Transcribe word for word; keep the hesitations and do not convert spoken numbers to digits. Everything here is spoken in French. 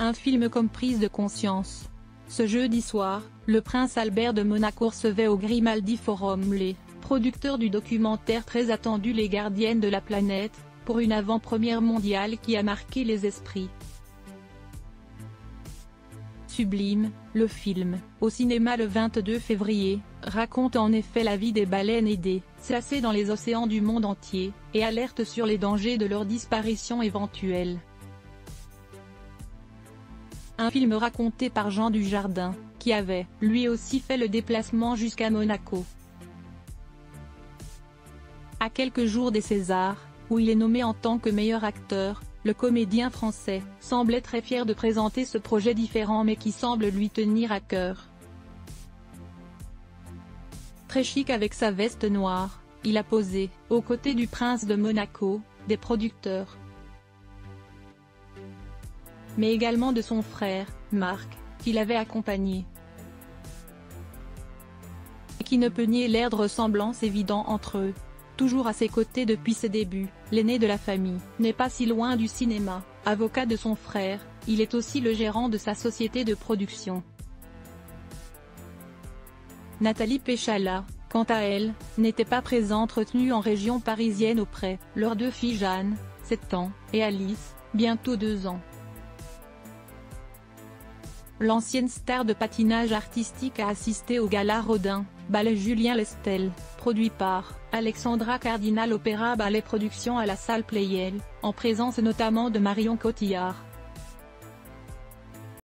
Un film comme prise de conscience. Ce jeudi soir, le prince Albert de Monaco recevait au Grimaldi Forum les producteurs du documentaire très attendu Les Gardiennes de la Planète, pour une avant-première mondiale qui a marqué les esprits. Sublime, le film, au cinéma le vingt-deux février, raconte en effet la vie des baleines et des cétacés dans les océans du monde entier, et alerte sur les dangers de leur disparition éventuelle. Un film raconté par Jean Dujardin, qui avait, lui aussi fait le déplacement jusqu'à Monaco. À quelques jours des Césars, où il est nommé en tant que meilleur acteur, le comédien français semblait très fier de présenter ce projet différent mais qui semble lui tenir à cœur. Très chic avec sa veste noire, il a posé, aux côtés du prince de Monaco, des producteurs, mais également de son frère, Marc, qui l'avait accompagné. Et qui ne peut nier l'air de ressemblance évident entre eux. Toujours à ses côtés depuis ses débuts, l'aîné de la famille n'est pas si loin du cinéma. Avocat de son frère, il est aussi le gérant de sa société de production. Nathalie Péchala, quant à elle, n'était pas présente, retenue en région parisienne auprès, leurs deux filles Jeanne, sept ans, et Alice, bientôt deux ans. L'ancienne star de patinage artistique a assisté au gala Rodin, ballet Julien Lestel, produit par Alexandra Cardinal Opéra Ballet Productions à la salle Playel, en présence notamment de Marion Cotillard.